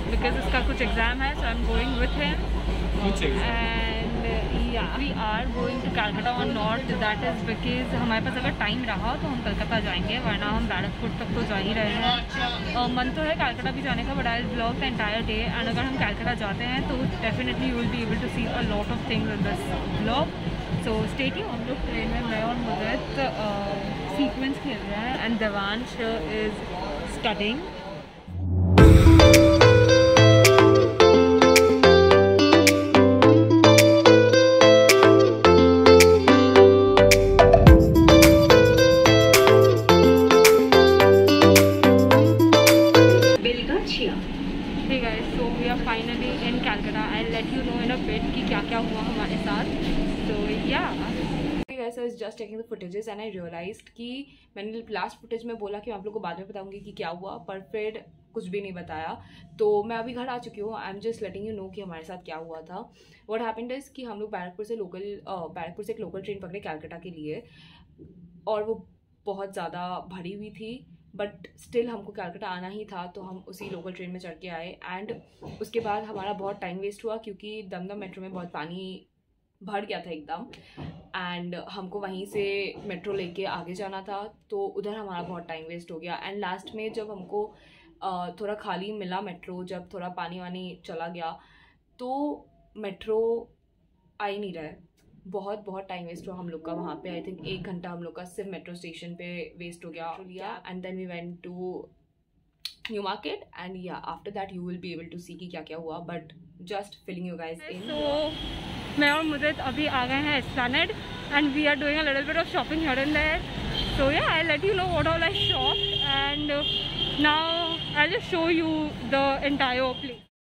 because इसका कुछ exam है, so I'm going with him. And yeah, we are going to Calcutta on North. That is because हमारे पास अगर time रहा तो हम कलकत्ता जाएंगे, वरना हम बैरकपुर तक तो जा ही रहे हैं। मन तो है कलकत्ता भी जाने का, but I blog the entire day. And अगर हम कलकत्ता जाते हैं तो definitely you will be able to see a lot of things in this blog. So stay tuned. हम लोग ट्रेन में, मैं और मुदत सीक्वेंस खेल रहे हैं and Devansh is studying. Finally in Calcutta. I let you know in a bit कि क्या क्या हुआ हमारे साथ। तो yeah guys, I was just taking the footages and I realised कि मैंने लास्ट फुटेज में बोला कि मैं आप लोगों को बाद में बताऊंगी कि क्या हुआ, पर फिर कुछ भी नहीं बताया। तो मैं अभी घर आ चुकी हूँ। I am just letting you know कि हमारे साथ क्या हुआ था। व्हाट हैपेंड इज कि हम लोग बैरकपुर से एक लोकल ट्रेन पकड़े कैलकाटा के लिए, और वो बहुत ज़्यादा भरी हुई थी, बट स्टिल हमको कैलकाटा आना ही था, तो हम उसी लोकल ट्रेन में चढ़ के आए। एंड उसके बाद हमारा बहुत टाइम वेस्ट हुआ क्योंकि दमदम मेट्रो में बहुत पानी भर गया था एकदम, एंड हमको वहीं से मेट्रो लेके आगे जाना था, तो उधर हमारा बहुत टाइम वेस्ट हो गया। एंड लास्ट में जब हमको थोड़ा खाली मिला मेट्रो, जब थोड़ा पानी वानी चला गया, तो मेट्रो आ ही नहीं रहा है। बहुत टाइम वेस्ट हुआ हम लोग का वहाँ पे। आई थिंक 1 घंटा हम लोग का सिर्फ मेट्रो स्टेशन पे वेस्ट हो गया। And then we went to New Market, and yeah after that you will be able to see कि क्या क्या हुआ, but just filling you guys in. So मैं और मुदत अभी आ गए हैं Esplanade and we are doing a little bit of shopping here and there. So yeah, I let you know what all I shopped and now I just show you the entire place.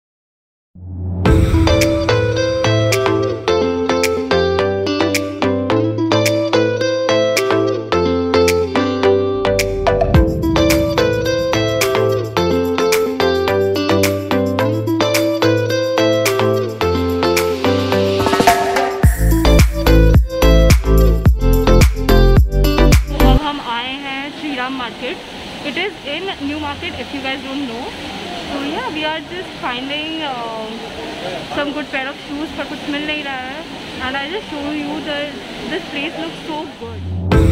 It is in New Market if you guys don't know. So yeah, we are just finding some good pair of shoes, पर कुछ मिल नहीं रहा है, and I just show you that this place looks so good.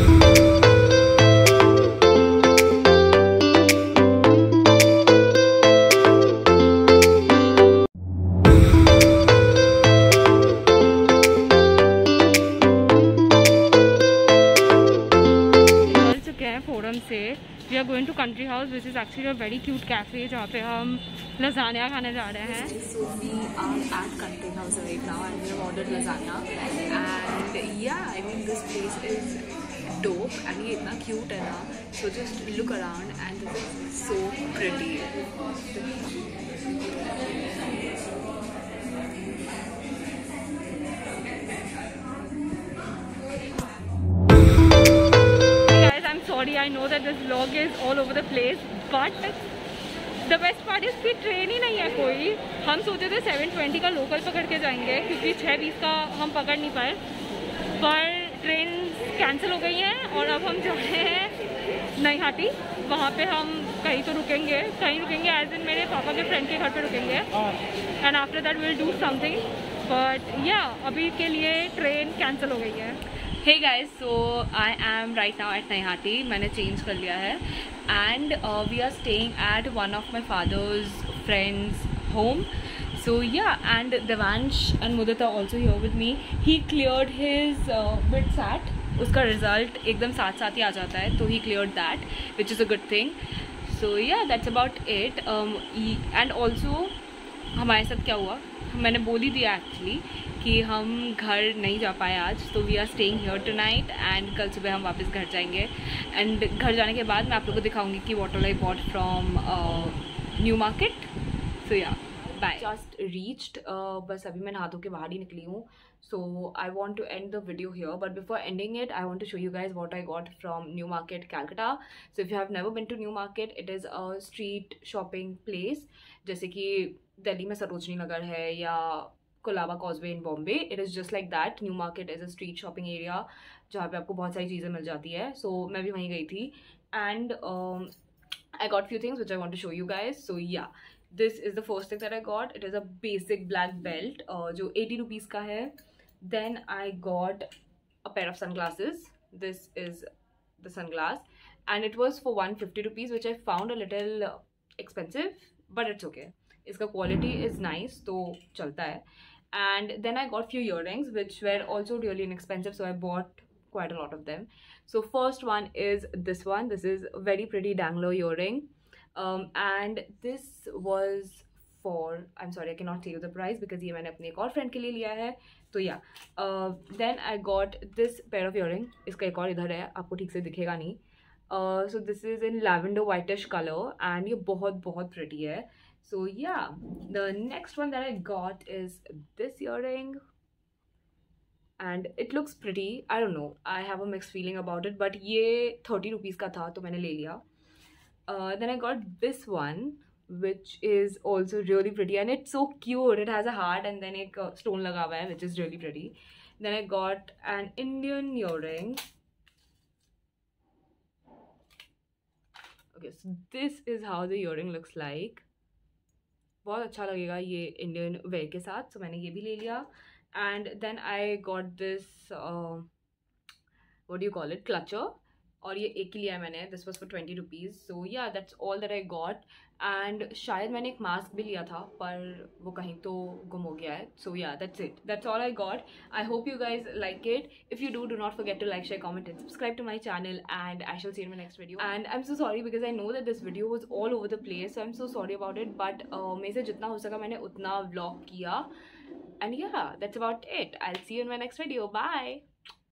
So we are going to Country House which is actually a very cute cafe, जहाँ पे हम lasagne खाने जा रहे हैं। So we are at Country House right now and we have ordered lasagna and yeah, I mean this place is dope and ये इतना cute है ना, so just look around and this is so pretty. Sorry, I know that this vlog is all over the place, but the best part is कि train ही नहीं है कोई। हम सोचे थे 7:20 का लोकल पकड़ के जाएंगे क्योंकि 6:20 का हम पकड़ नहीं पाए, पर ट्रेन कैंसिल हो गई है और अब हम जा रहे हैं नईहाटी। वहाँ पे हम कहीं तो रुकेंगे, एज इन मेरे पापा के फ्रेंड के घर पे रुकेंगे, and after that will do something, but yeah अभी के लिए ट्रेन कैंसिल हो गई है। Hey guys, so I am right now at Nayhati. मैंने चेंज कर लिया है and we are staying at one of my father's friends home. So yeah, and Devansh and Mudat are also here with me. He cleared his BITSAT. उसका result एकदम साथ ही आ जाता है, तो he cleared that, which is a good thing. So yeah, that's about it. And also हमारे साथ क्या हुआ, मैंने बोल ही दिया एक्चुअली कि हम घर नहीं जा पाए आज, तो we are staying here tonight and कल सुबह हम वापस घर जाएंगे। एंड घर जाने के बाद मैं आप लोगों को दिखाऊंगी कि what all I bought from New Market. So yeah, bye. Just reached, बस अभी मैं नहा धो के बाहर ही निकली हूँ, so I want to end the video here, but before ending it I want to show you guys what I got from New Market Calcutta. So if you have never been to New Market, it is a street shopping place, जैसे कि दिल्ली में सरोजनी नगर है या Colaba Causeway in Bombay. It is just like that. New Market is a street shopping area जहाँ पे आपको बहुत सारी चीज़ें मिल जाती है। सो मैं भी वहीं गई थी and I got few things which I want to show you guys. So yeah, This is the first thing that I got. It is a basic black belt जो 80 rupees का है. Then I got a pair of sunglasses. This is the sunglass and it was for 150 rupees, which I found a little expensive, but it's okay. इसका quality is nice, तो चलता है. And then I got few earrings which were also really inexpensive, so I bought quite a lot of them. So first one is this one. This is a very pretty dangler earring, and this was for, I'm sorry I cannot tell you the price because ये मैंने अपने एक और friend के लिए लिया है. तो yeah, then I got this pair of earring. इसका एक और इधर है, आपको ठीक से दिखेगा नहीं. So this is in lavender whitish color and ये बहुत बहुत pretty है. So yeah, the next one that I got is this earring and it looks pretty. I don't know, I have a mixed feeling about it, but ये 30 rupees का था तो मैंने ले लिया. Then I got this one which is also really pretty and it's so cute. It has a heart and then एक stone लगा हुआ है which is really pretty. Then I got an Indian earring. Okay, so this is how the earring looks like. बहुत अच्छा लगेगा ये Indian wear के साथ, so मैंने ये भी ले लिया. And then I got this what do you call it, clutcher, और ये एक ही लिया है मैंने. This was for 20 rupees. So yeah, that's all that I got. And शायद मैंने एक मास्क भी लिया था पर वो कहीं तो गुम हो गया है. So yeah, that's it. That's all I got. I hope you guys like it. If you do not forget to like, share, comment and subscribe to my channel, and I shall see you in my next video. And I'm so sorry because I know that this video was all over the place, so I'm so sorry about it. But मेरे से जितना हो सका मैंने उतना vlog किया. And yeah, that's about it. I'll see you in my next video. Bye.